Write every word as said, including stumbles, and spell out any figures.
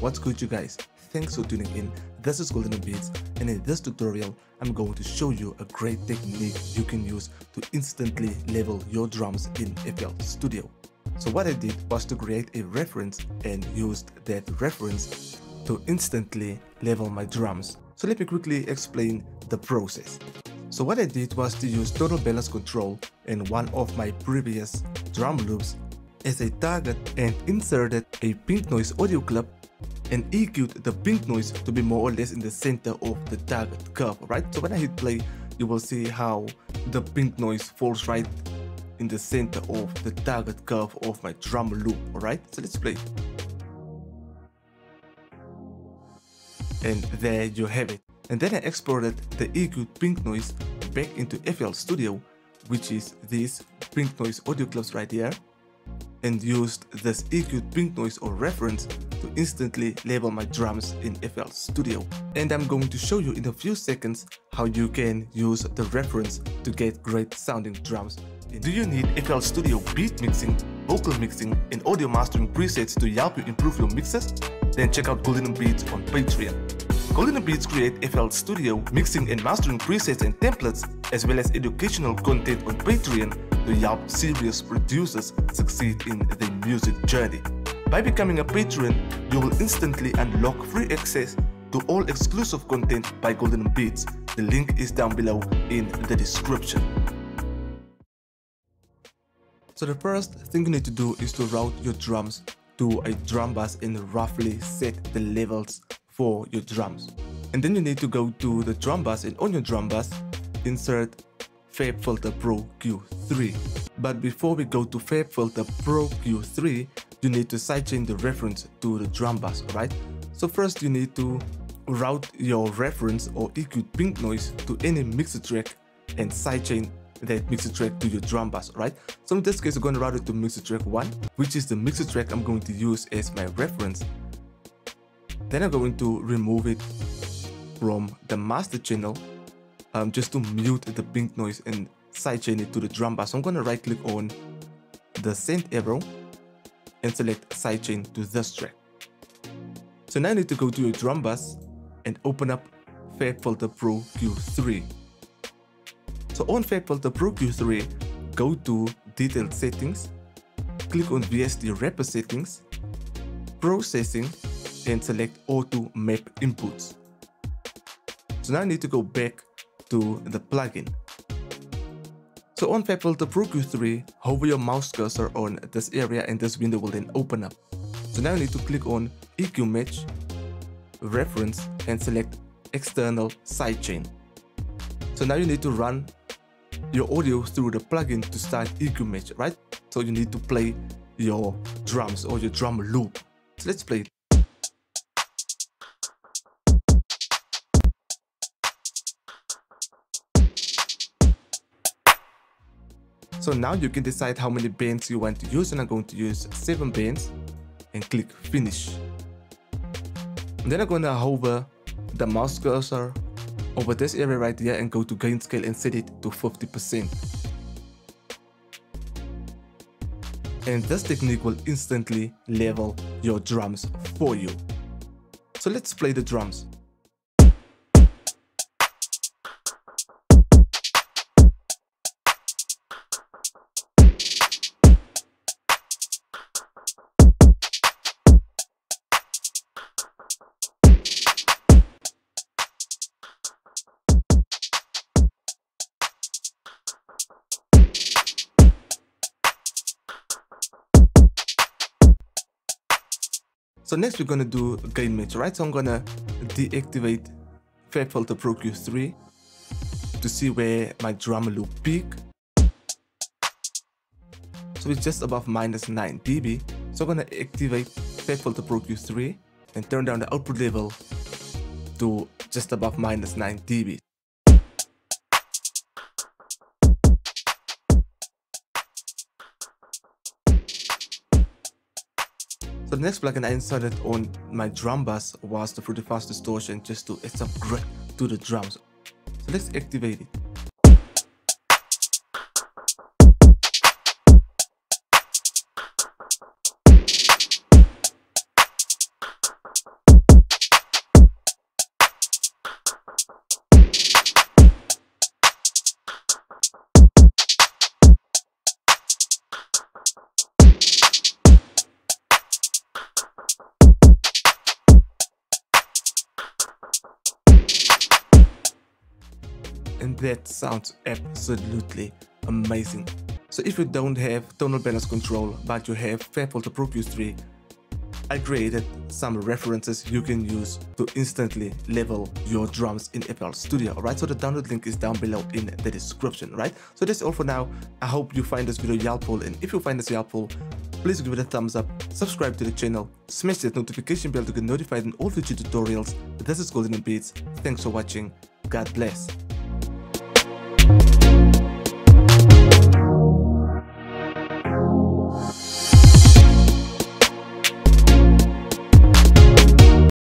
What's good, you guys? Thanks for tuning in. This is Golden Beats, and in this tutorial I'm going to show you a great technique you can use to instantly level your drums in F L Studio. So what I did was to create a reference and used that reference to instantly level my drums. So let me quickly explain the process. So what I did was to use total balance control in one of my previous drum loops as a target and inserted a pink noise audio clip and E Q'd the pink noise to be more or less in the center of the target curve, right? So when I hit play, you will see how the pink noise falls right in the center of the target curve of my drum loop, alright? So let's play. And there you have it. And then I exported the E Q'd pink noise back into F L Studio, which is these pink noise audio clips right here, and used this E Q'd pink noise or reference to instantly level my drums in F L Studio. And I'm going to show you in a few seconds how you can use the reference to get great sounding drums. Do you need F L Studio beat mixing, vocal mixing, and audio mastering presets to help you improve your mixes? Then check out Golden Beats on Patreon. Golden Beats create F L Studio mixing and mastering presets and templates, as well as educational content on Patreon to help serious producers succeed in their music journey. By becoming a patron, you will instantly unlock free access to all exclusive content by Golden Beats. The link is down below in the description. So the first thing you need to do is to route your drums to a drum bus and roughly set the levels for your drums. And then you need to go to the drum bus, and on your drum bus, insert FabFilter Pro Q three. But before we go to FabFilter Pro Q three, you need to sidechain the reference to the drum bus, alright? So first you need to route your reference or E Q pink noise to any mixer track and sidechain that mixer track to your drum bus, right? So in this case, I'm going to route it to mixer track one, which is the mixer track I'm going to use as my reference. Then I'm going to remove it from the master channel um, just to mute the pink noise and sidechain it to the drum bus. So I'm going to right click on the send arrow and select sidechain to this track. So now I need to go to your drum bus and open up FabFilter Pro Q three. So on FabFilter Pro Q three, go to Detailed Settings, click on V S D Wrapper Settings, Processing, and select Auto Map Inputs. So now I need to go back to the plugin. So on FabFilter Pro Q three, hover your mouse cursor on this area and this window will then open up. So now I need to click on E Q Match, Reference, and select External Sidechain. So now you need to run your audio through the plugin to start E Q Match, right? So you need to play your drums or your drum loop. So let's play it. So now you can decide how many bands you want to use, and I'm going to use seven bands and click Finish. And then I'm going to hover the mouse cursor over this area right here and go to gain scale and set it to fifty percent. And this technique will instantly level your drums for you. So let's play the drums. So next we're gonna do gain match, right? So I'm gonna deactivate FabFilter Pro Q three to see where my drum loop peak. So it's just above minus nine D B. So I'm gonna activate FabFilter Pro Q three and turn down the output level to just above minus nine D B. So the next plugin I inserted on my drum bus was the Fruity Fast Distortion, just to add some grit to the drums. So let's activate it. and that sounds absolutely amazing. So if you don't have tonal balance control but you have FabFilter Pro Q three, I created some references you can use to instantly level your drums in F L Studio. Alright, so the download link is down below in the description. Right, so that's all for now. I hope you find this video helpful, and if you find this helpful, please give it a thumbs up, subscribe to the channel, smash that notification bell to get notified on all future tutorials. This is Golden Beats. Thanks for watching. God bless.